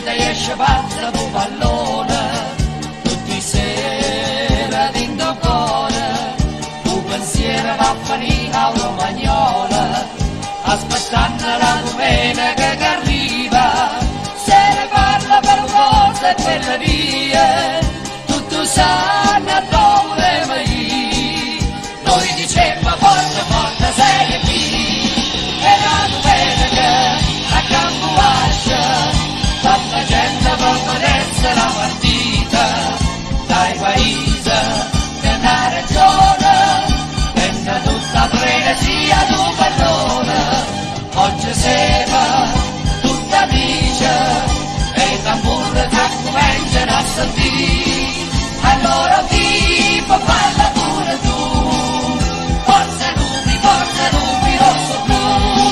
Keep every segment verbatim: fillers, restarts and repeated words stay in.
gente esce pazza tu pallone, tutti sera dentro cuore, tu pensiero va a finire a Romagnola, aspettando la domenica che arriva, se ne parla per forza e per le vie, tutto sanno dove vai, noi dicemmo forte forte sei e qui, e la domenica a Campoascia, tanta gente può vedersi la partita, dai paesi della regione, venne tutta frenesia d'un pallone, oggi siamo tutti amici, e i tamburi che cominciano a sentire, allora tipo parla pure tu, forza lupi, forza lupi, rosso blu.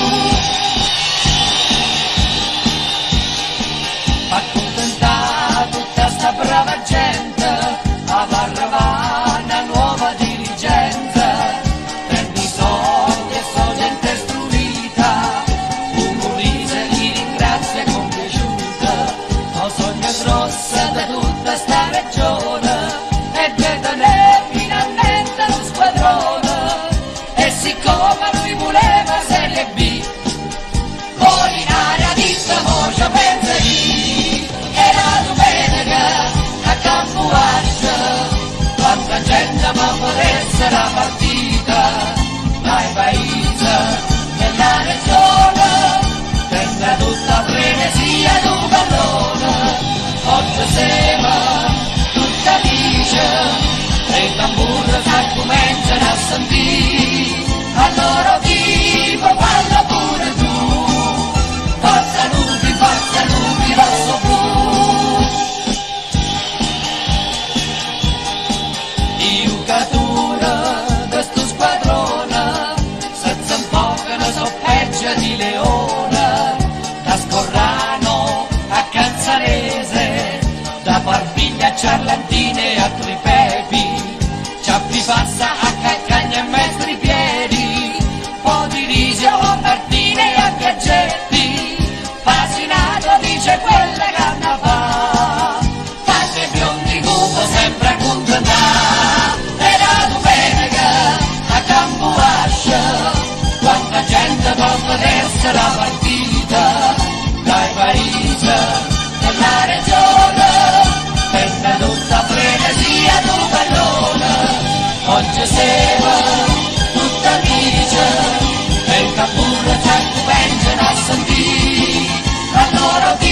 Ma contenta tutta sta brava gente, a barra una nuova dirigenza, prendi i soldi e so gente istruita, un sorriso gli ringrazia e compiaciuta, ho sogno grosso da tutta sta regione, e vedere finalmente lo squadrone, e siccome lui voleva Serie B, Molinari a dita mocia pensa lì, e la domenica a Campoascia, quanta gente può vedersi la partita, dai paesi della regione, sembra tutta frenesia d'un pallone, oggi siamo tutti amici, e i tamburi che cominciano a sentire, allora vivo parla pure tu, forza lupi, forza lupi, rosso blu. I giocatori di sto squadrone, senza un po' che ne so peggio di Leone, da Scorrano a Canzarese, da Parpiglia a Ciarlantine a Tripepi, Ciappi passa a Caccagna e Mestri Piedi, po' di Risio a Martine e a Piaggetti, Pasinato dice quella che hanno fa, fate biondi cupo sempre a contentare, e la domenica a Campoascia, quanta gente può vedersi la partita, dai paesi della regione, venne tutta frenesia d'un pallone, oggi siamo tutti amici, e il Campo già cominciano a sentire, allora